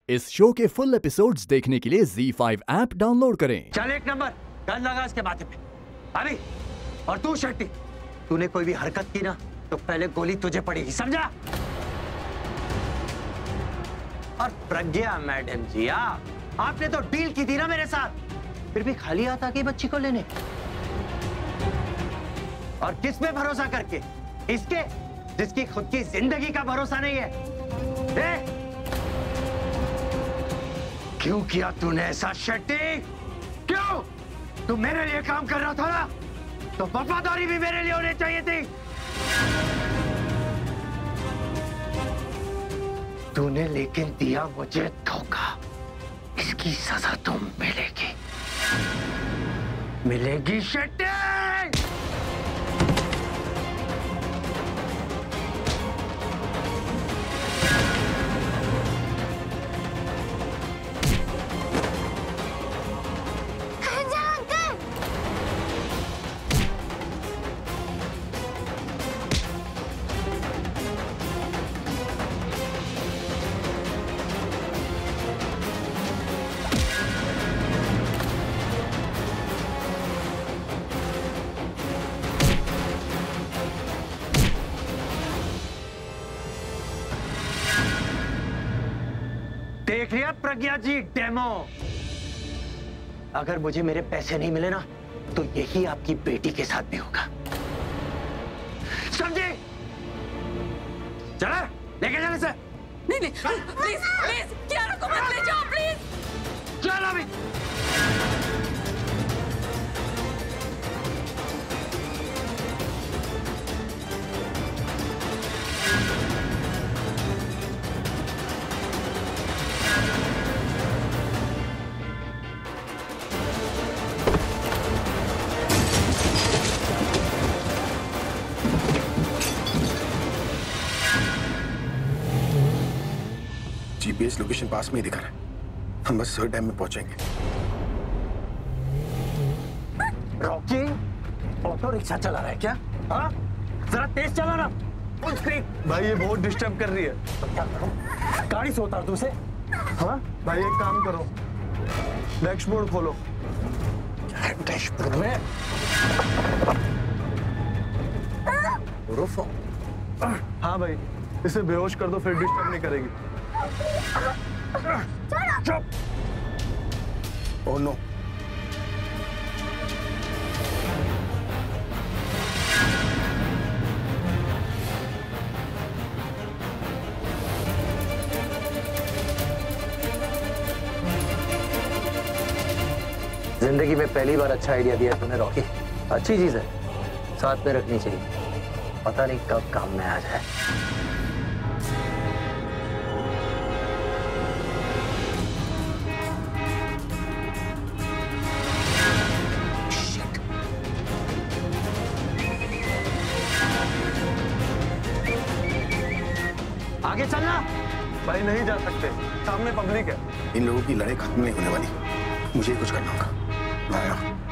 इस शो के full episodes देखने के लिए ZEE5 ऐप डाउनलोड करें। चल एक नंबर गन लगा इसके माथे पे अभी। और तू शेट्टी, तूने कोई भी हरकत की ना तो पहले गोली तुझे पड़ेगी, समझा? और प्रज्ञा मैडम जी, आपने तो डील की थी ना मेरे साथ, फिर भी खाली हाथ आके बच्ची को लेने। और किस पे भरोसा करके? इसके जिसकी खुद की जिंदगी का भरोसा नहीं है। क्यों किया तूने ऐसा शेट्टी? क्यों? तू मेरे लिए काम कर रहा था ना, तो वफादारी भी मेरे लिए होनी चाहिए थी। तूने लेकिन दिया मुझे धोखा, इसकी सजा तो मिलेगी, मिलेगी शेट्टी। देख लिया प्रज्ञा जी डेमो। अगर मुझे मेरे पैसे नहीं मिले ना तो यही आपकी बेटी के साथ भी होगा, समझे? चला लेके जाने से। नहीं नहीं प्लीज प्लीज कियारा को मत ले जाओ प्लीज। चल अभी। जीपीएस लोकेशन पास में ही दिखा रहा है, हम बस सर डैम में पहुंचेंगे। रॉकी ऑटो रिक्शा चला रहा है क्या? हाँ, जरा तेज चला ना। भाई ये बहुत डिस्टर्ब कर रही है। तो क्या करूं? गाड़ी से उतार दूं उसे? हाँ भाई एक काम करो, डैशबोर्ड खोलो। डैशबोर्ड में रुको। हाँ भाई इसे बेहोश कर दो, फिर डिस्टर्ब नहीं करेगी। चुप। Oh no. जिंदगी में पहली बार अच्छा आइडिया दिया तूने रॉकी। अच्छी चीज है, साथ में रखनी चाहिए, पता नहीं कब काम में आ जाए। आगे चलना। भाई नहीं जा सकते, सामने पब्लिक है। इन लोगों की लड़ाई खत्म नहीं होने वाली, मुझे कुछ करना होगा।